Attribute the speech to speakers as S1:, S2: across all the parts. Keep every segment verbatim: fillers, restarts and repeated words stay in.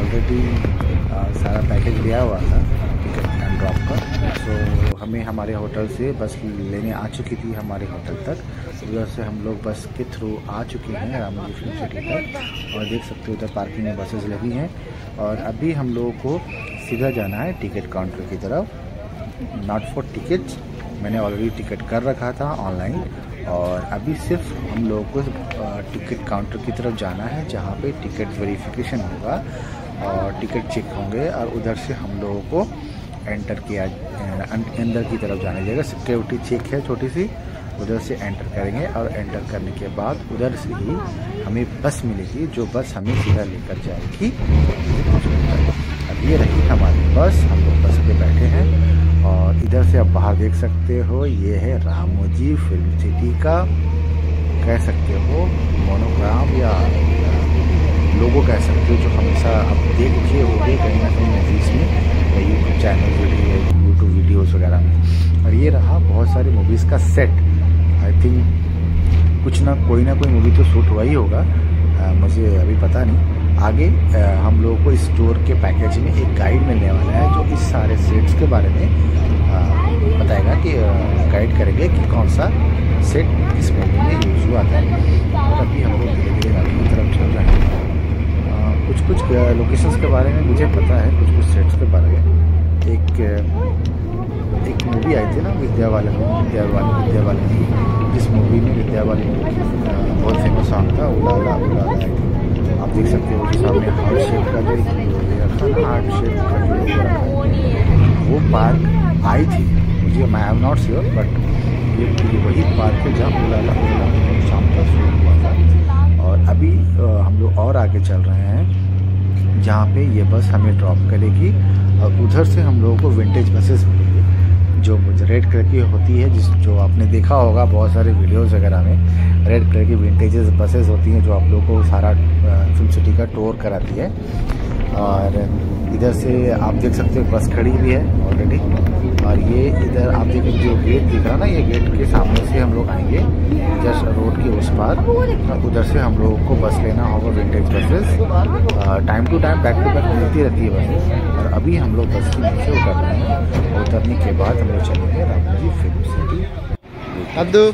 S1: Already सारा package लिया हुआ था टिकट एंड ड्रॉप का। सो हमें हमारे होटल से बस लेने आ चुकी थी हमारे होटल तक। उधर से हम लोग बस के थ्रू आ चुके हैं रामोजी फिल्म सिटी तक, और देख सकते हो उधर पार्किंग में बसेस लगी हैं। और अभी हम लोगों को सीधा जाना है टिकट काउंटर की तरफ। नॉट फॉर टिकट्स, मैंने ऑलरेडी टिकट कर रखा था ऑनलाइन, और अभी सिर्फ हम लोगों को टिकट काउंटर की तरफ जाना है जहाँ पे टिकट वेरिफिकेशन होगा और टिकट चेक होंगे, और उधर से हम लोगों को एंटर किया अंदर की तरफ जाना जाएगा। सिक्योरिटी चेक है छोटी सी, उधर से एंटर करेंगे, और एंटर करने के बाद उधर से ही हमें बस मिलेगी, जो बस हमें सीधा लेकर जाएगी। अब ये रही हमारी बस, हम लोग बस पे बैठे हैं, और इधर से आप बाहर देख सकते हो ये है रामोजी फिल्म सिटी का, कह सकते हो मोनोग्राम या लोगो कह सकते हो, जो हमेशा आप देखे होंगे कहीं ना कहीं मूवीज़ में या YouTube channel video YouTube videos वगैरह में। और ये रहा बहुत सारी मूवीज़ का सेट। आई थिंक कुछ ना कोई ना कोई मूवी तो शूट हुआ ही होगा, आ, मुझे अभी पता नहीं। आगे आ, हम लोगों को इस टूर के पैकेज में एक गाइड मिलने वाला है, जो इस सारे सेट्स के बारे में आ, बताएगा कि गाइड करेंगे कि कौन सा सेट इस मूवी में यूज़ हुआ था। और अभी हम लोग धीरे धीरे रात की तरफ चल रहे हैं। आ, कुछ कुछ लोकेशंस के बारे में मुझे पता है, कुछ कुछ सेट्स के बारे में। एक एक मूवी आई थी ना विद्या बालन विद्या बालन विद्या बालन जिस मूवी में विद्या बालन बहुत फेमस सॉन्ग था उलाला उलाला आई थी। आप देख सकते हो कि सामने हार्ट शेप का जो हार्ट शेप का जो वो पार्क आई थी, मुझे मैं I am not sure, but ये, ये वही पार्क है जहाँ उलाला उलाला शाम का शूट हुआ था। और अभी हम लोग और आगे चल रहे हैं जहाँ पे ये बस हमें ड्रॉप करेगी, और उधर से हम लोगों को विंटेज बसेस मिलेगी जो रेड कलर की होती है, जिस जो आपने देखा होगा बहुत सारे वीडियोस वगैरह में। रेड कलर की विंटेजेस बसेस होती हैं जो आप लोगों को सारा फिल्म सिटी का टूर कराती है। और इधर से आप देख सकते हो बस खड़ी भी है ऑलरेडी, और ये इधर आप देखिए जो गेट दिख रहा है ना, ये गेट के सामने से हम लोग आएंगे जस्ट रोड के उस पार। उधर से हम लोगों को बस लेना होगा vintage buses, time to time back to back मिलती रहती है बसेस। और अभी हम लोग बस के नीचे उतर रहे हैं, उतरने के बाद हम लोग चलेंगे रामोजी फिल्म सिटी।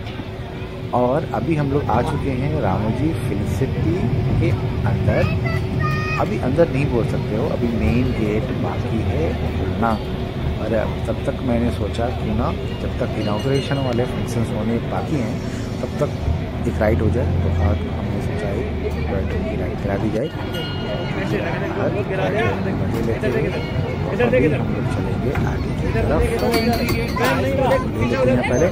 S1: और अभी हम लोग आ चुके हैं रामोजी फिल्म सिटी के अंदर। अभी अंदर नहीं बोल सकते हो, अभी मेन गेट बाकी है खुलना। और तब तक मैंने सोचा क्यों ना, जब तक इनाग्रेशन वाले फंक्शंस होने बाकी हैं तब तक एक राइड हो जाए। तो आज हमने सोचा एक टॉय ट्रेन की राइड करा दी जाए। मजे लेते हुए हम लोग चलेंगे आगे की तरफ पहले।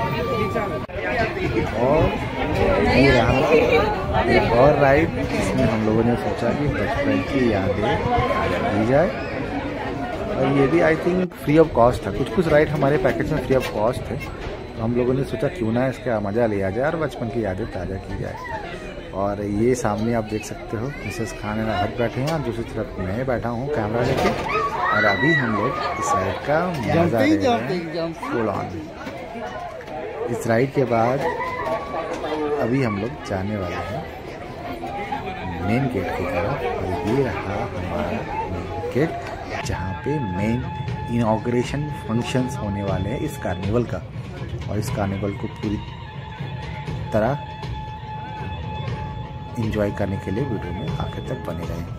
S1: और ये रहा एक और राइड जिसमें हम लोगों ने सोचा कि बचपन की यादें दी जाए, और ये भी I think free of cost था। कुछ कुछ राइड हमारे पैकेज में फ्री ऑफ कॉस्ट थे, तो हम लोगों ने सोचा क्यों ना इसका मज़ा लिया जाए और बचपन की यादें ताज़ा की जाए। और ये सामने आप देख सकते हो मिसेस खान एंड हट बैठे हैं, और दूसरी तरफ मैं बैठा हूँ कैमरा लेके। और अभी हम लोग इस राइड का मज़ा ले रहे हैं फुल ऑन। इस राइड के बाद अभी हम लोग जाने वाले हैं मेन गेट की तरफ, और ये रहा हमारा मेन गेट जहाँ पे मेन इनॉग्रेशन फंक्शंस होने वाले हैं इस कार्निवल का। और इस कार्निवल को पूरी तरह एंजॉय करने के लिए वीडियो में आखिर तक बने रहें।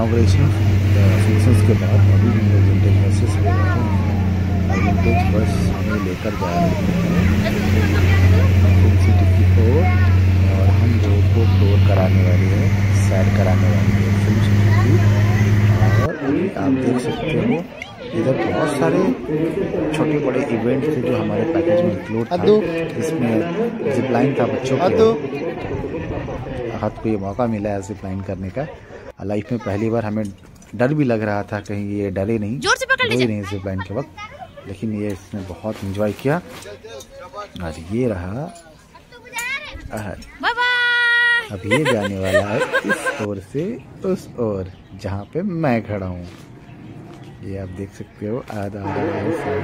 S1: इनॉग्रेशन फंक्शंस के बाद अभी हम लोग विंटेज बसेस ले रहे हैं और विंटेज बस हमें लेकर जा रही है फिल्म सिटी की ओर और हम लोगों को टूर कराने वाली है, सैर कराने वाली है फिल्म सिटी की। और अभी आप देख सकते हो इधर बहुत सारे छोटे बड़े इवेंट थे जो हमारे पैकेज में इंक्लूड था। इसमें जिपलाइन था बच्चों के हाथ को ये मौका मिला है जिपलाइन करने का। लाइफ में पहली बार हमें डर भी लग रहा था कहीं ये डरे नहीं, जोर से पकड़ लीजिए नहीं जिपलाइन के वक्त, लेकिन ये इसने बहुत एंजॉय किया। और ये रहा अब ये जाने वाला है इस ओर से उस ओर जहाँ पे मैं खड़ा हूँ। ये आप देख सकते हो आधा आधा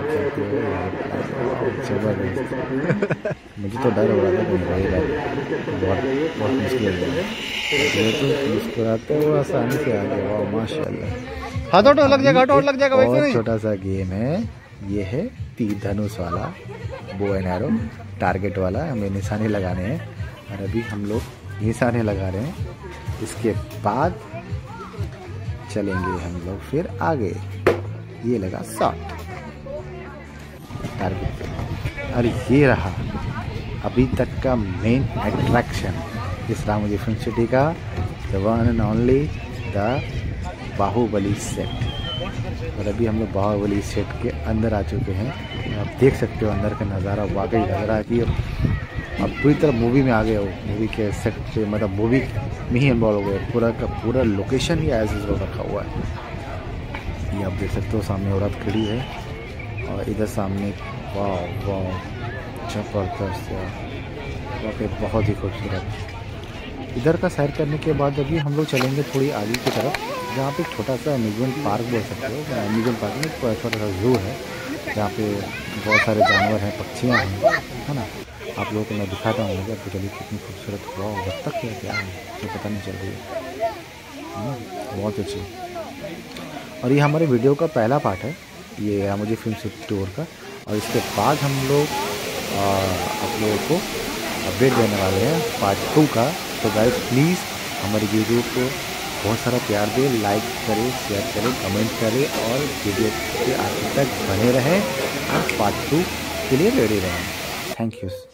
S1: जबरदस्त। मुझे तो डर हो रहा था कहीं वही लग बहुत बहुत मुश्किल हो गया, ये तो मुस्कुराते हुए आसानी से आ गया। वाह माशाल्लाह। हाथों तो लग जाएगा, हाथों लग जाएगा। वैसे नहीं, छोटा सा गेम है ये, है तीर धनुष वाला, बो एंड एरो टारगेट वाला। हमें निशाने लगाने हैं और अभी हम लोग निशाने लगा रहे हैं। इसके बाद चलेंगे हम लोग फिर आगे। ये लगा शॉट टारगेट और ये रहा अभी तक का मेन अट्रैक्शन इस रामोजी फिल्म सिटी का, the one and only the Baahubali set. और अभी हम लोग बाहुबली सेट के अंदर आ चुके हैं। आप देख सकते हो अंदर का नज़ारा, वाकई लग रहा है कि अब पूरी तरह मूवी में आ गए हो, मूवी के सेट पे, मतलब मूवी में ही इन्वॉल्व हो गए। पूरा का पूरा लोकेशन ही एज यूजुअल रखा हुआ है। ये आप देख सकते हो सामने औरत खड़ी है और इधर सामने वाह वाह जबरदस्त यार, वाकई बहुत ही खूबसूरत। इधर का सैर करने के बाद अभी हम लोग चलेंगे थोड़ी आगे की तरफ, जहाँ पे छोटा सा अम्यूजमेंट पार्क बोल सकते हो। अम्यूजमेंट पार्क में छोटा सा जू है जहाँ पे बहुत सारे जानवर हैं, पक्षियाँ हैं, है ना। आप लोगों को मैं दिखाता हूँ आपको। चलिए कितनी खूबसूरत, वाह बत्तख है क्या है तो पता नहीं चल रही है, बहुत अच्छी। और ये हमारे वीडियो का पहला पार्ट है, ये रामोजी फिल्म सिटी टूर का। और इसके बाद हम लोग आप लोगों को अपडेट देने वाले हैं पार्ट टू का। तो गाइस प्लीज़ हमारी वीडियो को बहुत सारा प्यार दें, लाइक करें, शेयर करें, कमेंट करें और वीडियो के आखिर तक बने रहें और पार्ट टू के लिए रेडी रहें। Thank you.